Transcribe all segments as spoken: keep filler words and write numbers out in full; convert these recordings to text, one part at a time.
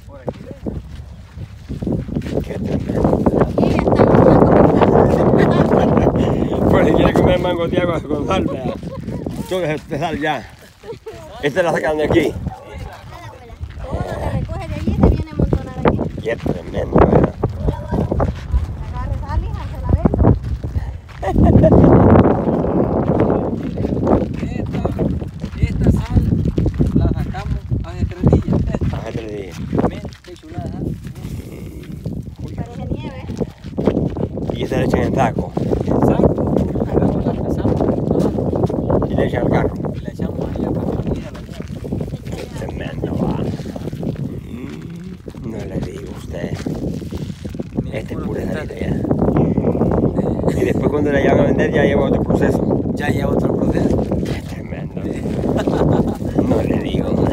Por aquí ves. Qué tremendo. Aquí estamos Por si quiere comer mango de agua con sal, vea. Todo es de sal ya. Esta la sacan de aquí. todo lo que recoge de allí se viene a amontonar aquí. Qué tremendo, vea. Agarre sal, hija, se la vendo. Esta, esta sal la sacamos hace tres días. Esta. Hace tres días. Ven, qué chulada sal. Parece nieve. Y esta le echan en taco. El saco, agarramos la pesamos Y le echan al carro. y la echamos ahí al camión y a la llave. Qué tremendo, va. Mm, No le digo a usted. Este es pura salida ya. Y después cuando la llevan a vender ya lleva otro proceso. Ya lleva otro proceso. Qué tremendo. No le digo, ¿no?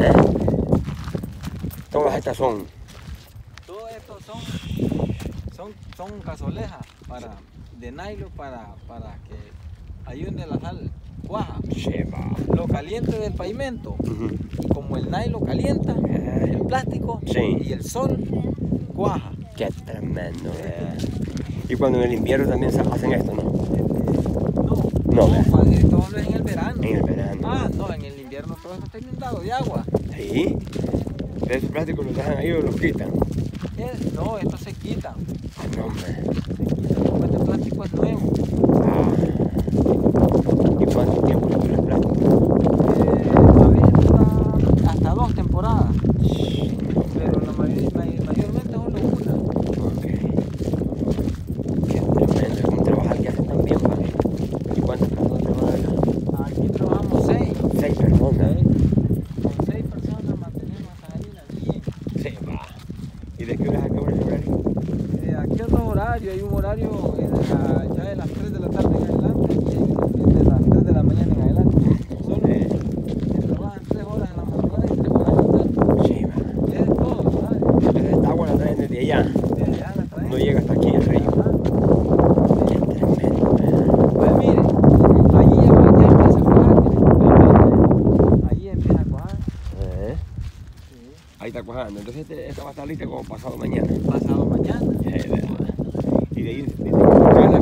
Todas estas son. Todo esto son, son, son cazolejas para, de nylon para, para que ayude a la sal cuaja. Se va. Lo caliente del pavimento Ujú. y como el nylon calienta el plástico Sí. y el sol cuaja. Qué tremendo, eh. Y cuando en el invierno también se hacen esto, ¿no? No, No, ¿verdad? pa- esto es en el verano. En el verano. Ah, no, en el invierno todo esto está inundado de agua. Sí. De esos plásticos los dejan ahí o los quitan. Es- no, esto se quita. Ah, no, hombre. Se quita porque este plástico es nuevo. Ah. ¿Y cuánto tiempo le dura el plástico? Eh, a ver, hasta, hasta dos temporadas. Pero la mayor- may- mayormente solo una. Ok. Qué tremendo. Es un trabajar que hacen tan bien, ¿vale? ¿Y cuántas personas trabajan acá? Aquí trabajamos seis. Seis personas. Con seis personas mantenemos esta harina bien. Se va. ¿Y de qué horas a qué hora es el horario? Eh, aquí hay un horario, hay un horario eh, de la- ya de las tres de la tarde en adelante y hay uno que es de las tres de la mañana en adelante. Solo Eh, se trabajan tres horas en la mañana y tres horas en la tarde. sí, va. Es todo, ¿sabes? Entonces esta agua la traen desde allá. De allá la traen. No llega hasta aquí el río. Ajá. Qué tremendo, eh. Pues mire, allí ya, ya empieza a cuajar, mire. Allí empieza a cuajar. Eh, Sí. Ahí está cuajando. Entonces este, esta va a estar lista como pasado mañana. Pasado mañana. Eh, ¿verdad? Y de ahí dice que la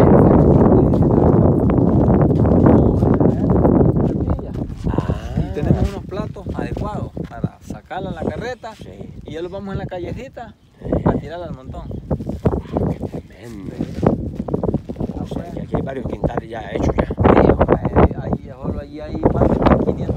Y tenemos unos platos adecuados para sacarla a la carreta Sí. y ya los vamos en la callecita a tirarla al montón. Tremendo. O sea, que aquí hay varios quintales ya hechos ya. Sí, eh, ahí, solo allí hay más de mil quinientos